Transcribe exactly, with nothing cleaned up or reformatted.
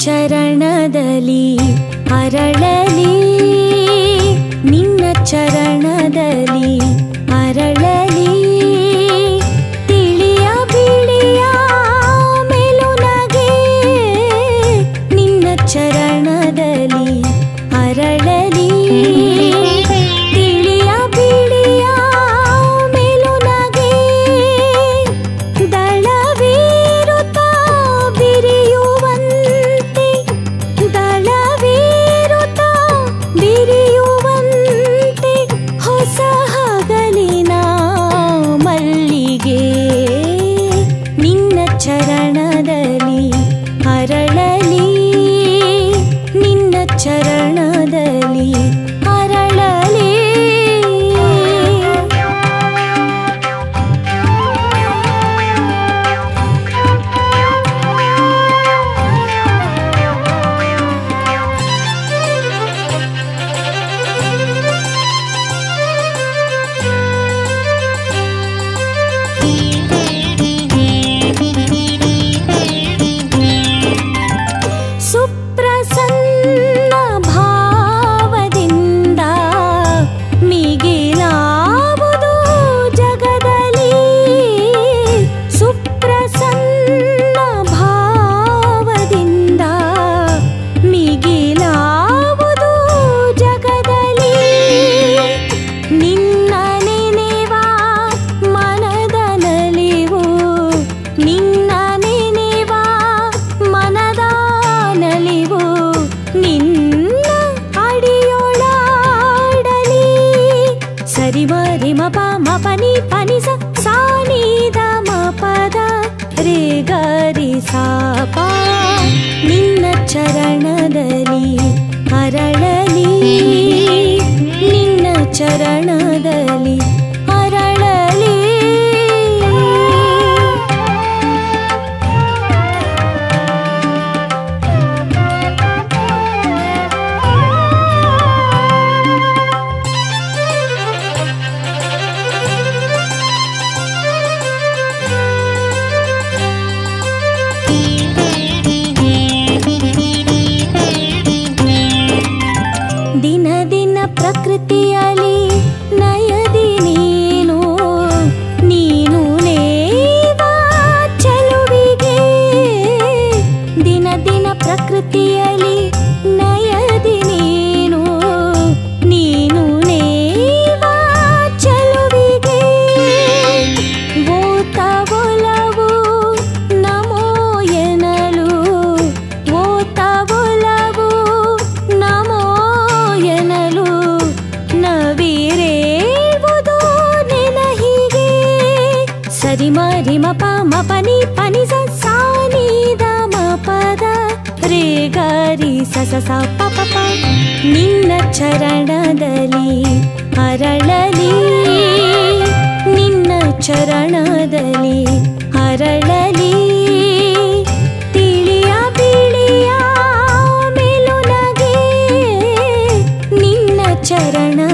ಚರಣದಲ್ಲಿ ಅರಳಲಿ ನಿನ್ನ ಚರಣದಲ್ಲಿ ಅರಳಲಿ ತಿಳಿಯ ಬಿಳಿಯ ಮೆಲುನಗೆ ನಿನ್ನ ಚರಣದಲ್ಲಿ ಅರಳಲಿ ತಿಳಿಯ ಬಿಳಿಯ ಮೆಲುನಗೆ ದಳವೀರುತ್ತ ಬಿರಿಯುವಂತೆ ದಳವೀರುತ್ತ ಬಿರಿಯುವಂತೆ ಹೊಸ ಹಗಲಿನ ಮಲ್ಲಿಗೆ ನಿನ್ನ ಚರಣದಲ್ಲಿ ಅರಳಲಿ ನಿನ್ನ ಚರಣದಲ್ಲಿ ಅರಳಲಿ ಸುಪ್ರಸನ್ನ ಭಾವದಿಂದ ಮಿಗಿಲಾವುದು ಜಗದಲ್ಲಿ ಸುಪ್ರಸನ್ನ ಭಾವದಿಂದ ಮಿಗಿಲಾವುದು ಜಗದಲ್ಲಿ ನಿನ್ನ ನೆನೆವ ಮನದ ನಲಿವು ನಿನ್ನ ನೆನೆವ ಮನದ ನಲಿವು ನಿನ್ನ ಅಡಿಯೊಳಾಡಲಿ ಸರಿ ಮರಿ ಮಪ ಮಪನಿ ಪನಿಸ ಸಾನಿದ ಮಪದ ರೇ ಗರಿ ಸಾಪ ನಿನ್ನ ಚರಣದಲ್ಲಿ ಅರಳಲಿ ನಿನ್ನ ಚರಣದಲ್ಲಿ ಅರಳಲಿ ದಿನ ದಿನ ಪ್ರಕೃತಿಯಲ್ಲಿ ನಯದಿ ನೀನು ನೀನು ನೇವ ಚೆಲುವಿಗೆ ದಿನ ದಿನ ಪ್ರಕೃತಿಯಲ್ಲಿ ನಯದಿ ನೀನು ನೀನು ನೇವ ಚೆಲುವಿಗೆ ಓತ ಒಲವು ನಮೋ ಎನಲು ಓತ ಒಲವು ನಮೋ ಎನಲು ನವಿರೇಳುವುದು ನೆನಹಿಗೆ ಸರಿ ಮರಿ ಮಪ ಮಪನಿ ಪನಿಸ ಸಾನಿದ ಮಪದ ರೇ ಗರಿ ಸಸ ಸ ಪ ಪ ಪ ನಿನ್ನ ಚರಣದಲ್ಲಿ ಅರಳಲಿ ನಿನ್ನ ಚರಣದಲ್ಲಿ ಅರಳಲಿ ತಿಳಿಯ ಬಿಳಿಯ ಮೆಲುನಗೆ ನಿನ್ನ ಚರಣ